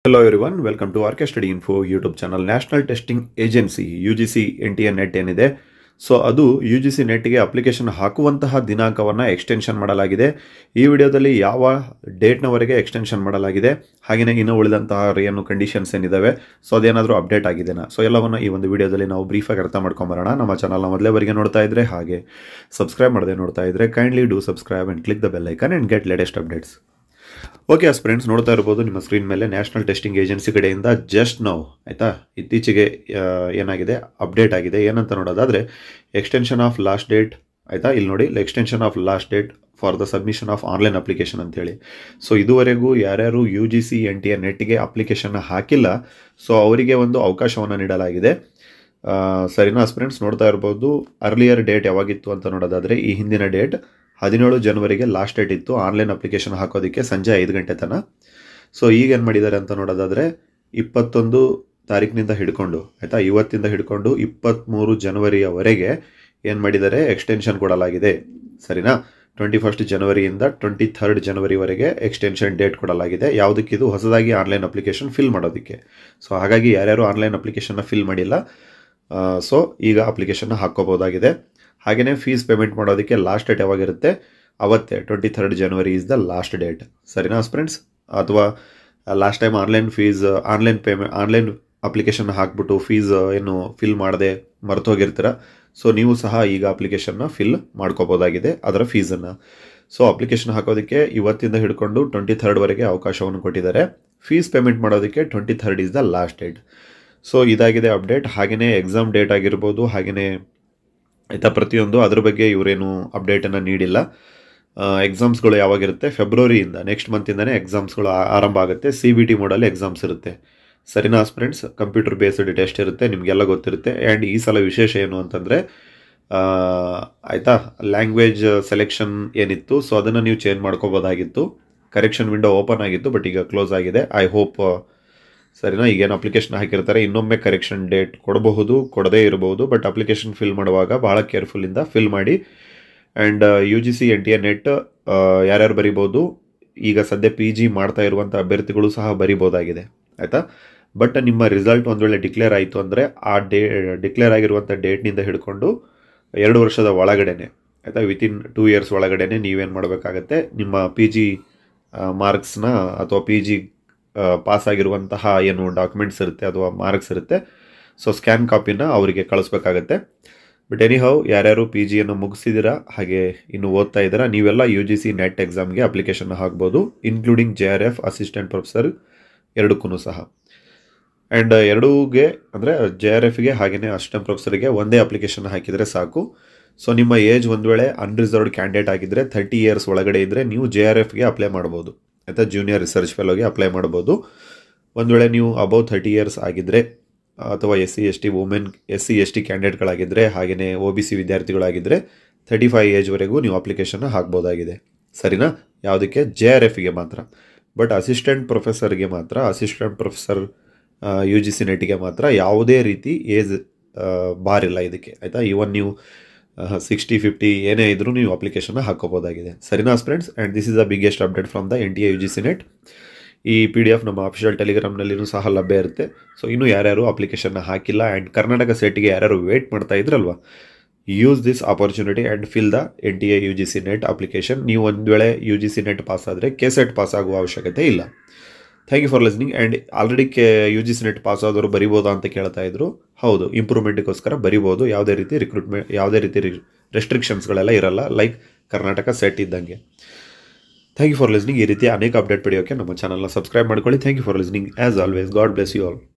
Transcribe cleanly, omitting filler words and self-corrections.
Hello everyone, welcome to RKSTUDYINFO YouTube channel. National Testing Agency UGC NTA NET ಏನಿದೆ so ಅದು UGC ನೆಟ್ಗೆ application ಹಾಕುವಂತಹ ದಿನಾಂಕವನ್ನು extension ಮಾಡಲಾಗಿದೆ. ಈ ವಿಡಿಯೋದಲ್ಲಿ ಯಾವ ಡೇಟ್ನವರೆಗೆ ಎಕ್ಸ್ಟೆನ್ಷನ್ ಮಾಡಲಾಗಿದೆ, ಹಾಗೆಯೇ ಇನ್ನು ಉಳಿದಂತಹ ಏನು ಕಂಡೀಷನ್ಸ್ ಏನಿದಾವೆ ಸೊ ಅದೇನಾದರೂ ಅಪ್ಡೇಟ್ ಆಗಿದೆನಾ, ಸೊ ಎಲ್ಲವನ್ನು ಈ ಒಂದು ವಿಡಿಯೋದಲ್ಲಿ ನಾವು ಬ್ರೀಫಾಗಿ ಅರ್ಥ ಮಾಡ್ಕೊಂಬರೋಣ. ನಮ್ಮ ಚಾನಲ್ನ ಮೊದಲೇವರೆಗೆ ನೋಡ್ತಾ ಇದ್ರೆ ಹಾಗೆ ಸಬ್ಸ್ಕ್ರೈಬ್ ಮಾಡದೆ ನೋಡ್ತಾ ಇದ್ರೆ kindly do subscribe and click the bell icon and get latest updates. Okay friends, ನೋಡ್ತಾ ಇರ್ಬೋದು ನಿಮ್ಮ ಸ್ಕ್ರೀನ್ ಮೇಲೆ ನ್ಯಾಷನಲ್ ಟೆಸ್ಟಿಂಗ್ ಏಜೆನ್ಸಿ ಕಡೆಯಿಂದ ಜಸ್ಟ್ ನಾವು ಆಯಿತಾ ಇತ್ತೀಚೆಗೆ ಏನಾಗಿದೆ ಅಪ್ಡೇಟ್ ಆಗಿದೆ. ಏನಂತ ನೋಡೋದಾದರೆ ಎಕ್ಸ್ಟೆನ್ಷನ್ ಆಫ್ ಲಾಸ್ಟ್ ಡೇಟ್ ಆಯಿತಾ, ಇಲ್ಲಿ ನೋಡಿ extension of last date for the submission of online application ಅಂತೇಳಿ. ಸೊ ಇದುವರೆಗೂ ಯಾರ್ಯಾರು UGC NTA ನೆಟ್ಗೆ ಅಪ್ಲಿಕೇಶನ್ ಹಾಕಿಲ್ಲ ಸೊ ಅವರಿಗೆ ಒಂದು ಅವಕಾಶವನ್ನು ನೀಡಲಾಗಿದೆ. ಸರಿನಾ ಫ್ರೆಂಡ್ಸ್, ನೋಡ್ತಾ ಇರ್ಬೋದು ಅರ್ಲಿಯರ್ ಡೇಟ್ ಯಾವಾಗಿತ್ತು ಅಂತ ನೋಡೋದಾದರೆ ಈ ಹಿಂದಿನ ಡೇಟ್ 17 ಜನವರಿಗೆ ಲಾಸ್ಟ್ ಡೇಟ್ ಇತ್ತು ಆನ್ಲೈನ್ ಅಪ್ಲಿಕೇಶನ್ ಹಾಕೋದಕ್ಕೆ ಸಂಜೆ 5 ಗಂಟೆ ತನಕ. ಸೊ ಈಗ ಏನು ಮಾಡಿದ್ದಾರೆ ಅಂತ ನೋಡೋದಾದರೆ 21 ತಾರೀಕಿನಿಂದ ಹಿಡ್ಕೊಂಡು ಆಯಿತಾ, ಇವತ್ತಿಂದ ಹಿಡ್ಕೊಂಡು 23 ಜನವರಿಯವರೆಗೆ ಏನು ಮಾಡಿದ್ದಾರೆ ಎಕ್ಸ್ಟೆನ್ಷನ್ ಕೊಡಲಾಗಿದೆ. ಸರಿನಾ, 21 ಜನವರಿಯಿಂದ 23 ಜನವರಿವರೆಗೆ ಎಕ್ಸ್ಟೆನ್ಷನ್ ಡೇಟ್ ಕೊಡಲಾಗಿದೆ. ಯಾವುದಕ್ಕಿದು ಹೊಸದಾಗಿ ಆನ್ಲೈನ್ ಅಪ್ಲಿಕೇಶನ್ ಫಿಲ್ ಮಾಡೋದಕ್ಕೆ. ಸೊ ಹಾಗಾಗಿ ಯಾರ್ಯಾರು ಆನ್ಲೈನ್ ಅಪ್ಲಿಕೇಶನ್ನ ಫಿಲ್ ಮಾಡಿಲ್ಲ ಸೊ ಈಗ ಅಪ್ಲಿಕೇಶನ್ನ ಹಾಕ್ಕೋಬೋದಾಗಿದೆ. ಹಾಗೆಯೇ ಫೀಸ್ ಪೇಮೆಂಟ್ ಮಾಡೋದಕ್ಕೆ ಲಾಸ್ಟ್ ಡೇಟ್ ಯಾವಾಗಿರುತ್ತೆ ಅವತ್ತೇ 23 January is the last date. ಸರಿನಾ ಫ್ರೆಂಡ್ಸ್, ಅಥವಾ ಲಾಸ್ಟ್ ಟೈಮ್ ಆನ್ಲೈನ್ ಅಪ್ಲಿಕೇಶನ್ ಹಾಕ್ಬಿಟ್ಟು ಫೀಸ್ ಏನು ಫಿಲ್ ಮಾಡದೆ ಮರ್ತೋಗಿರ್ತೀರ ಸೊ ನೀವು ಸಹ ಈಗ ಅಪ್ಲಿಕೇಶನ್ನ ಫಿಲ್ ಮಾಡ್ಕೋಬೋದಾಗಿದೆ ಅದರ ಫೀಸನ್ನು. ಸೊ ಅಪ್ಲಿಕೇಶನ್ ಹಾಕೋದಕ್ಕೆ ಇವತ್ತಿಂದ ಹಿಡ್ಕೊಂಡು 23ವರೆಗೆ ಅವಕಾಶವನ್ನು ಕೊಟ್ಟಿದ್ದಾರೆ. ಫೀಸ್ ಪೇಮೆಂಟ್ ಮಾಡೋದಕ್ಕೆ 23 is the last date. So ಇದಾಗಿದೆ ಅಪ್ಡೇಟ್. ಹಾಗೆಯೇ ಎಕ್ಸಾಮ್ ಡೇಟ್ ಆಗಿರ್ಬೋದು, ಹಾಗೆಯೇ ಆಯಿತಾ ಪ್ರತಿಯೊಂದು ಅದ್ರ ಬಗ್ಗೆ ಇವರೇನು ಅಪ್ಡೇಟನ್ನು ನೀಡಿಲ್ಲ. ಎಕ್ಸಾಮ್ಸ್ಗಳು ಯಾವಾಗಿರುತ್ತೆ ಫೆಬ್ರವರಿಯಿಂದ ನೆಕ್ಸ್ಟ್ ಮಂತಿಂದನೇ ಎಕ್ಸಾಮ್ಸ್ಗಳು ಆರಂಭ ಆಗುತ್ತೆ. CBT ಮೋಡಲ್ಲಿ ಎಕ್ಸಾಮ್ಸ್ ಇರುತ್ತೆ. ಸರಿನಾ ಫ್ರೆಂಡ್ಸ್, ಕಂಪ್ಯೂಟರ್ ಬೇಸ್ಡ್ ಟೆಸ್ಟ್ ಇರುತ್ತೆ, ನಿಮಗೆಲ್ಲ ಗೊತ್ತಿರುತ್ತೆ. ಆ್ಯಂಡ್ ಈ ಸಲ ವಿಶೇಷ ಏನು ಅಂತಂದರೆ ಆಯಿತಾ ಲ್ಯಾಂಗ್ವೇಜ್ ಸೆಲೆಕ್ಷನ್ ಏನಿತ್ತು ಸೊ ಅದನ್ನು ನೀವು ಚೇಂಜ್ ಮಾಡ್ಕೋಬೋದಾಗಿತ್ತು. ಕರೆಕ್ಷನ್ ವಿಂಡೋ ಓಪನ್ ಆಗಿತ್ತು ಬಟ್ ಈಗ ಕ್ಲೋಸ್ ಆಗಿದೆ. ಐ ಹೋಪ್ ಸರಿನಾ, ಈಗೇನು ಅಪ್ಲಿಕೇಶನ್ ಹಾಕಿರ್ತಾರೆ ಇನ್ನೊಮ್ಮೆ ಕರೆಕ್ಷನ್ ಡೇಟ್ ಕೊಡಬಹುದು, ಕೊಡದೇ ಇರಬಹುದು. ಬಟ್ ಅಪ್ಲಿಕೇಶನ್ ಫಿಲ್ ಮಾಡುವಾಗ ಭಾಳ ಕೇರ್ಫುಲ್ಲಿಂದ ಫಿಲ್ ಮಾಡಿ. ಆ್ಯಂಡ್ UGC NTA ನೆಟ್ ಯಾರ್ಯಾರು ಬರಿಬೋದು, ಈಗ ಸದ್ಯ PG ಮಾಡ್ತಾ ಇರುವಂಥ ಅಭ್ಯರ್ಥಿಗಳು ಸಹ ಬರಿಬೋದಾಗಿದೆ ಆಯಿತಾ. ಬಟ್ ನಿಮ್ಮ ರಿಸಲ್ಟ್ ಒಂದು ವೇಳೆ ಡಿಕ್ಲೇರ್ ಆಯಿತು ಅಂದರೆ ಆ ಡಿಕ್ಲೇರ್ ಆಗಿರುವಂಥ ಡೇಟ್ನಿಂದ ಹಿಡ್ಕೊಂಡು 2 ವರ್ಷದ ಒಳಗಡೆನೆ ಆಯಿತಾ, ವಿತಿನ್ 2 ಇಯರ್ಸ್ ಒಳಗಡೆನೆ ನೀವೇನು ಮಾಡಬೇಕಾಗತ್ತೆ, ನಿಮ್ಮ PG ಮಾರ್ಕ್ಸ್ನ ಅಥವಾ PG ಪಾಸ್ ಆಗಿರುವಂತಹ ಏನು ಡಾಕ್ಯುಮೆಂಟ್ಸ್ ಇರುತ್ತೆ ಅಥವಾ ಮಾರ್ಕ್ಸ್ ಇರುತ್ತೆ ಸೊ ಸ್ಕ್ಯಾನ್ ಕಾಪಿನ ಅವರಿಗೆ ಕಳಿಸ್ಬೇಕಾಗತ್ತೆ. ಬಟ್ ಎನಿಹೌ ಯಾರ್ಯಾರು PGಯನ್ನು ಮುಗಿಸಿದ್ದೀರಾ ಹಾಗೆ ಇನ್ನು ಓದ್ತಾ ಇದ್ದೀರಾ ನೀವೆಲ್ಲ UGC ನೆಟ್ ಎಕ್ಸಾಮ್ಗೆ ಅಪ್ಲಿಕೇಶನ್ ಹಾಕ್ಬೋದು, ಇನ್ಕ್ಲೂಡಿಂಗ್ JRF ಅಸಿಸ್ಟೆಂಟ್ ಪ್ರೊಫೆಸರ್ ಎರಡಕ್ಕೂ ಸಹ. ಆ್ಯಂಡ್ ಎರಡೂಗೆ ಅಂದರೆ JRFಗೆ ಹಾಗೆಯೇ ಅಸಿಸ್ಟೆಂಟ್ ಪ್ರೊಫೆಸರ್ಗೆ ಒಂದೇ ಅಪ್ಲಿಕೇಶನ್ ಹಾಕಿದರೆ ಸಾಕು. ಸೊ ನಿಮ್ಮ ಏಜ್ ಒಂದು ವೇಳೆ ಅನ್ರಿಸರ್ವ್ಡ್ ಕ್ಯಾಂಡಿಡೇಟ್ ಆಗಿದ್ದರೆ 30 ಇಯರ್ಸ್ ಒಳಗಡೆ ಇದ್ದರೆ ನೀವು JRFಗೆ ಅಪ್ಲೈ ಮಾಡ್ಬೋದು ಆಯಿತಾ, ಜೂನಿಯರ್ ರಿಸರ್ಚ್ ಫೆಲೋಗೆ ಅಪ್ಲೈ ಮಾಡ್ಬೋದು. ಒಂದು ವೇಳೆ ನೀವು ಅಬೌವ್ 30 ಇಯರ್ಸ್ ಆಗಿದ್ದರೆ ಅಥವಾ SC/ST ವುಮೆನ್ SC/ST ಕ್ಯಾಂಡಿಡೇಟ್ಗಳಾಗಿದ್ದರೆ ಹಾಗೆಯೇ OBC ವಿದ್ಯಾರ್ಥಿಗಳಾಗಿದ್ದರೆ 35 ಏಜ್ವರೆಗೂ ನೀವು ಅಪ್ಲಿಕೇಶನ್ನ ಹಾಕ್ಬೋದಾಗಿದೆ. ಸರಿನಾ, ಯಾವುದಕ್ಕೆ JRFಗೆ ಮಾತ್ರ. ಬಟ್ ಅಸಿಸ್ಟೆಂಟ್ ಪ್ರೊಫೆಸರ್ಗೆ ಮಾತ್ರ, ಅಸಿಸ್ಟೆಂಟ್ ಪ್ರೊಫೆಸರ್ UGC ನೆಟ್ಗೆ ಮಾತ್ರ ಯಾವುದೇ ರೀತಿ ಏಜ್ ಬಾರ್ ಇಲ್ಲ ಇದಕ್ಕೆ ಆಯಿತಾ. ಈವನ್ ನೀವು 60, 50 ಏನೇ ಇದ್ರೂ ನೀವು ಅಪ್ಲಿಕೇಶನ್ನ ಹಾಕೋಬೋದಾಗಿದೆ. ಸರಿನಾ friends, and this is the biggest update from the NTA UGC NET. ಈ PDF ನಮ್ಮ ಅಫಿಷಿಯಲ್ ಟೆಲಿಗ್ರಾಮ್ನಲ್ಲಿಯೂ ಸಹ ಲಭ್ಯ ಇರುತ್ತೆ. ಸೊ ಇನ್ನೂ ಯಾರ್ಯಾರು ಅಪ್ಲಿಕೇಶನ್ನ ಹಾಕಿಲ್ಲ ಆ್ಯಂಡ್ ಕರ್ನಾಟಕ ಸೆಟ್ಗೆ ಯಾರ್ಯಾರು ವೇಟ್ ಮಾಡ್ತಾ ಇದ್ರಲ್ವ, use this opportunity and fill the NTA UGC NET application. ನೀವು ಒಂದು ವೇಳೆ UGC ನೆಟ್ ಪಾಸ್ ಆದರೆ KSET ಪಾಸ್ ಆಗುವ ಅವಶ್ಯಕತೆ ಇಲ್ಲ. Thank you for listening. And already UGC NET pass ಆದವರು ಬರಿಬೋದಾ ಅಂತ ಕೇಳ್ತಾ ಇದ್ರು. ಹೌದು, ಇಂಪ್ರೂವ್ಮೆಂಟಿಗೋಸ್ಕರ ಬರಿಬೋದು, ಯಾವುದೇ ರೀತಿ ರೆಸ್ಟ್ರಿಕ್ಷನ್ಸ್ಗಳೆಲ್ಲ ಇರಲ್ಲ, ಲೈಕ್ ಕರ್ನಾಟಕ ಸೆಟ್ ಇದ್ದಂಗೆ. Thank you for listening. ಈ ರೀತಿ ಅನೇಕ ಅಪ್ಡೇಟ್ ಪಡೆಯೋಕ್ಕೆ ನಮ್ಮ ಚಾನಲ್ನ ಸಬ್ಸ್ಕ್ರೈಬ್ ಮಾಡ್ಕೊಳ್ಳಿ. Thank you for listening as always. God bless you all.